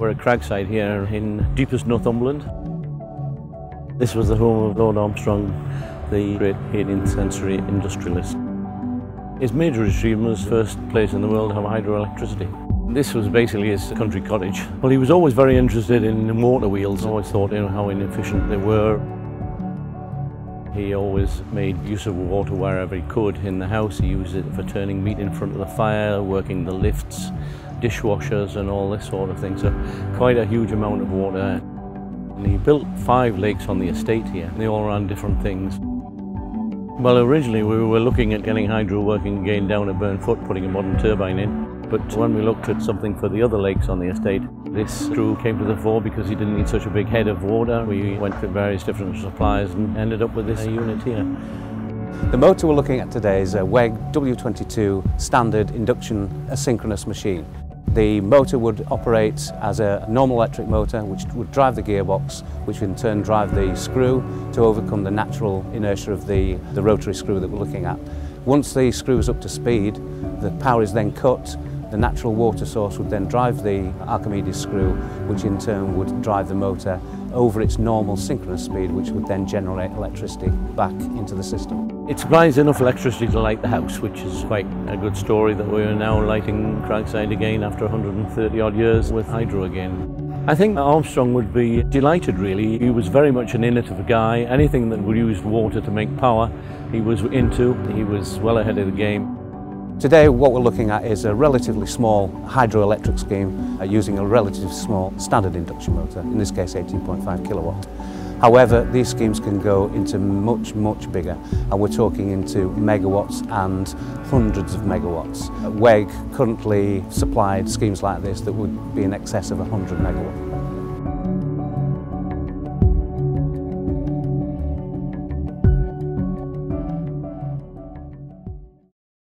We're at Cragside here in deepest Northumberland. This was the home of Lord Armstrong, the great 18th century industrialist. His major achievement was first place in the world to have hydroelectricity. This was basically his country cottage. Well, he was always very interested in water wheels, always thought how inefficient they were. He always made use of water wherever he could in the house. He used it for turning meat in front of the fire, working the lifts, dishwashers and all this sort of thing. So quite a huge amount of water. And he built 5 lakes on the estate here. They all ran different things. Well, originally we were looking at getting hydro working again down at Burnfoot, putting a modern turbine in. But when we looked at something for the other lakes on the estate, this screw came to the fore because he didn't need such a big head of water. We went to various different suppliers and ended up with this unit here. The motor we're looking at today is a WEG W22 standard induction asynchronous machine. The motor would operate as a normal electric motor which would drive the gearbox, which in turn drive the screw to overcome the natural inertia of the rotary screw that we're looking at. Once the screw is up to speed, the power is then cut. The natural water source would then drive the Archimedes screw, which in turn would drive the motor over its normal synchronous speed, which would then generate electricity back into the system. It supplies enough electricity to light the house, which is quite a good story that we are now lighting Cragside again after 130 odd years with hydro again. I think Armstrong would be delighted really. He was very much an innovative guy. Anything that would use water to make power, he was into. He was well ahead of the game. Today what we're looking at is a relatively small hydroelectric scheme using a relatively small standard induction motor, in this case 18.5 kilowatt. However, these schemes can go into much bigger, and we're talking into megawatts and hundreds of megawatts. WEG currently supplied schemes like this that would be in excess of 100 megawatts.